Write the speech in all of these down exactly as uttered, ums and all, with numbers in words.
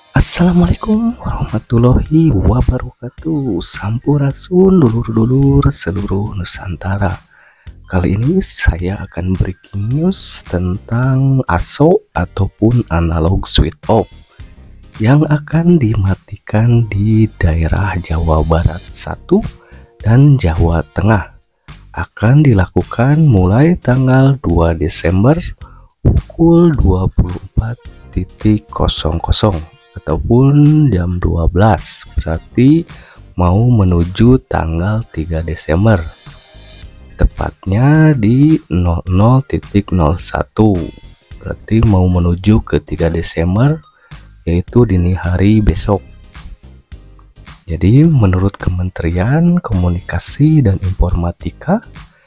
Assalamualaikum warahmatullahi wabarakatuh. Sampurasun dulur-dulur seluruh Nusantara. Kali ini saya akan breaking news tentang A S O ataupun analog switch off yang akan dimatikan di daerah Jawa Barat satu dan Jawa Tengah. Akan dilakukan mulai tanggal dua Desember pukul dua puluh empat nol nol ataupun jam dua belas, berarti mau menuju tanggal tiga Desember, tepatnya di nol nol nol satu, berarti mau menuju ke tiga Desember, yaitu dini hari besok. Jadi menurut Kementerian Komunikasi dan Informatika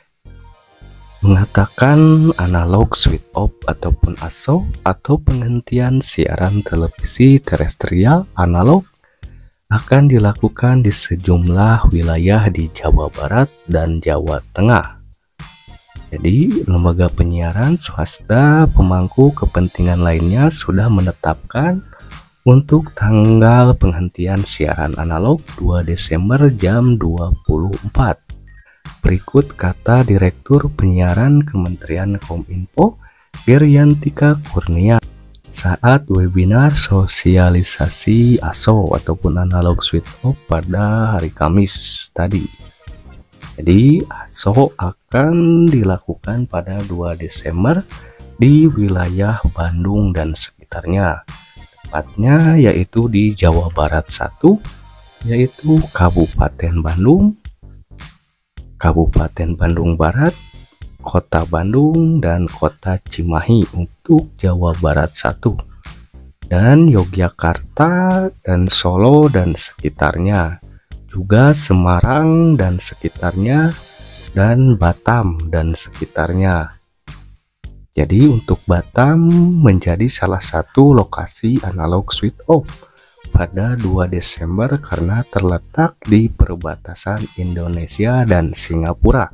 mengatakan analog switch off ataupun A S O atau penghentian siaran televisi terestrial analog akan dilakukan di sejumlah wilayah di Jawa Barat dan Jawa Tengah. Jadi lembaga penyiaran swasta pemangku kepentingan lainnya sudah menetapkan untuk tanggal penghentian siaran analog dua Desember jam dua puluh empat. Berikut kata Direktur Penyiaran Kementerian Kominfo Geriantika Kurnia saat webinar sosialisasi A S O ataupun analog switch off pada hari Kamis tadi. Jadi A S O akan dilakukan pada dua Desember di wilayah Bandung dan sekitarnya, tepatnya yaitu di Jawa Barat satu, yaitu Kabupaten Bandung, Kabupaten Bandung Barat, Kota Bandung, dan Kota Cimahi untuk Jawa Barat satu, dan Yogyakarta dan Solo dan sekitarnya, juga Semarang dan sekitarnya, dan Batam dan sekitarnya. Jadi untuk Batam menjadi salah satu lokasi analog switch off pada dua Desember karena terletak di perbatasan Indonesia dan Singapura.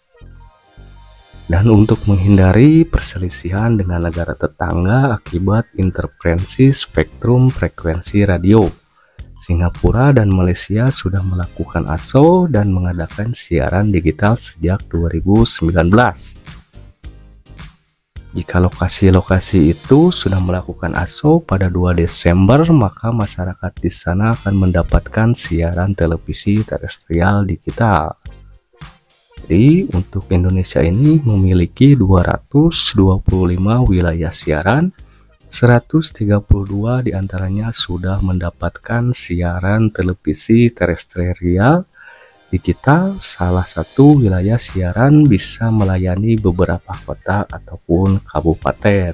Dan untuk menghindari perselisihan dengan negara tetangga akibat interferensi spektrum frekuensi radio, Singapura dan Malaysia sudah melakukan A S O dan mengadakan siaran digital sejak dua ribu sembilan belas. Jika lokasi-lokasi itu sudah melakukan A S O pada dua Desember, maka masyarakat di sana akan mendapatkan siaran televisi terestrial digital. Jadi untuk Indonesia ini memiliki dua ratus dua puluh lima wilayah siaran, seratus tiga puluh dua diantaranya sudah mendapatkan siaran televisi terestrial digital. Salah satu wilayah siaran bisa melayani beberapa kota ataupun kabupaten.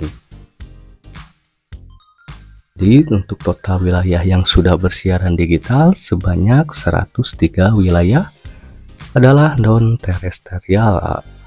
Jadi untuk total wilayah yang sudah bersiaran digital sebanyak seratus tiga wilayah adalah non terestrial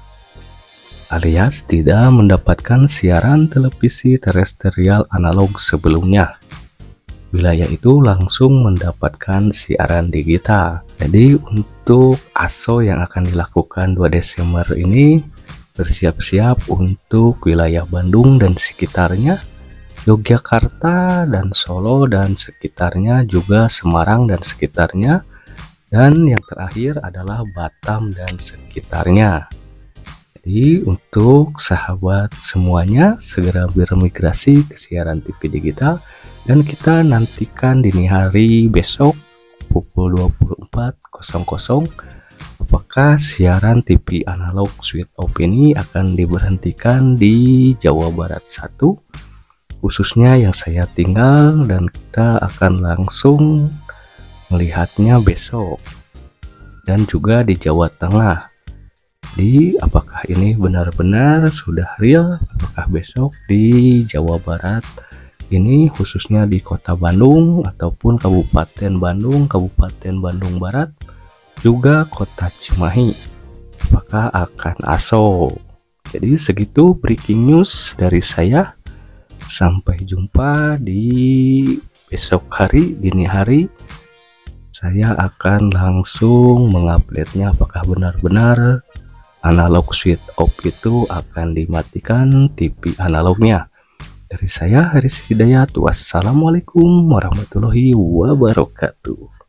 alias tidak mendapatkan siaran televisi terestrial analog sebelumnya. Wilayah itu langsung mendapatkan siaran digital. Jadi untuk A S O yang akan dilakukan dua Desember ini, bersiap-siap untuk wilayah Bandung dan sekitarnya, Yogyakarta dan Solo dan sekitarnya, juga Semarang dan sekitarnya, dan yang terakhir adalah Batam dan sekitarnya. Jadi untuk sahabat semuanya segera bermigrasi ke siaran T V digital, dan kita nantikan dini hari besok pukul dua puluh empat nol nol apakah siaran T V analog switch off ini akan diberhentikan di Jawa Barat satu, khususnya yang saya tinggal, dan kita akan langsung melihatnya besok, dan juga di Jawa Tengah. Jadi apakah ini benar-benar sudah real? Apakah besok di Jawa Barat ini, khususnya di Kota Bandung ataupun Kabupaten Bandung, Kabupaten Bandung Barat, juga Kota Cimahi, apakah akan A S O? Jadi segitu breaking news dari saya. Sampai jumpa di besok hari dini hari. Saya akan langsung mengupdate-nya apakah benar-benar analog switch off itu akan dimatikan T V analognya. Dari saya Haris Hidayat, wassalamualaikum warahmatullahi wabarakatuh.